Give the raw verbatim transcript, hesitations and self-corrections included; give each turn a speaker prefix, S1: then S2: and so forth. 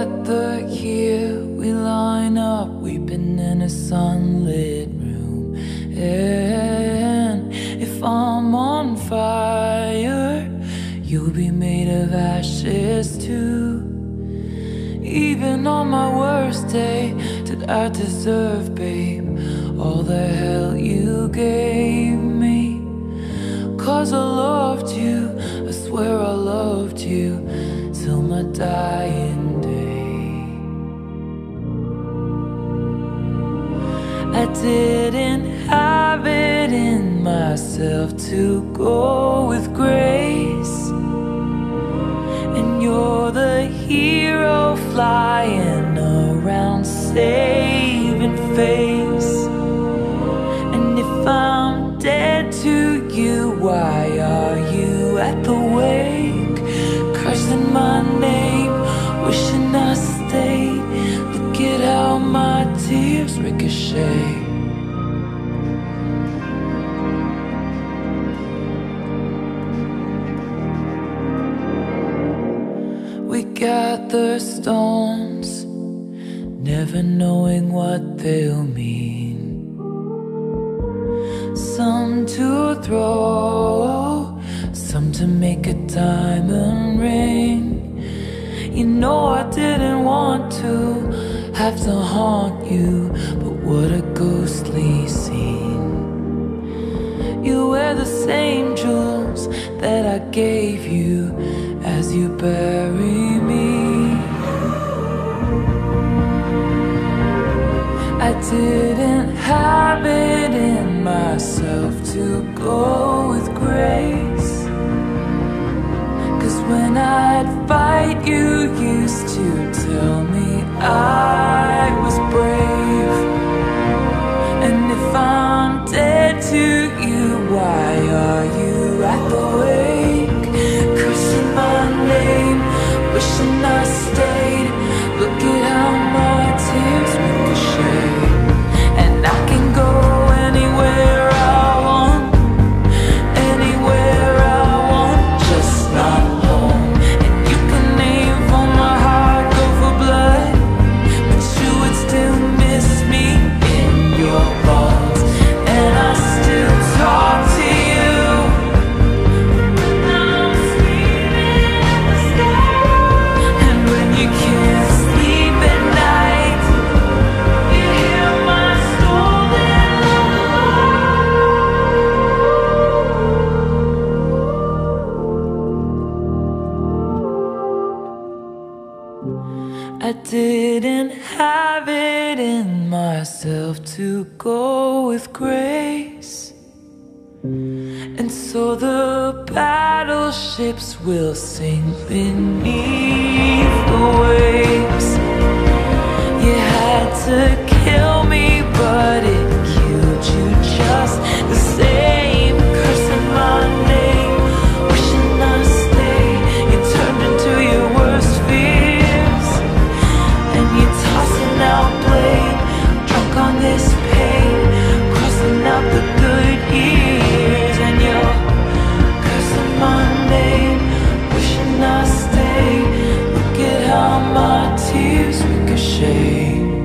S1: gather here, we line up, weeping in a sunlit room. And if I'm on fire, you'll be made of ashes too. Even on my worst day, did I deserve, babe, all the hell you gave me? 'Cause I loved you, I swear I loved you, till my dying day. I didn't have it in myself to go with grace, and you're the hero flying around saving face. And if I'm dead to you, why are you at the wake, cursing my name, wishing I stayed? Look at how my tears ricochet. We gather stones, never knowing what they'll mean. Some to throw, some to make a diamond ring. You know I didn't want to have to haunt you, but what a ghostly scene. You wear the same jewels that I gave you as you bury me. I didn't have it in myself to go with grace, 'cause when I'd fight, you used to tell me I was brave. And if I'm dead to you, why are you at the wake, cursing my name, wishing I stayed? Look at how my tears ricochet. And I can go anywhere I want, anywhere I want, just not home. And you can name for my heart, go for blood, but you would still miss me in your bones. And I still talk to you. I'm screaming at the sky. And when you can't sleep at night, you hear my stolen lullaby. I didn't have it in myself to go with grace, and so the battleships will sink beneath the waves. You had to kill me, but it killed you just the same. Cursing my name, wishing I stayed. You turned into your worst fears, and you're tossing out blame, drunk on this pain, crossing out the good years. And you're cursing my name, wishing I stayed. Look at how my tears ricochet.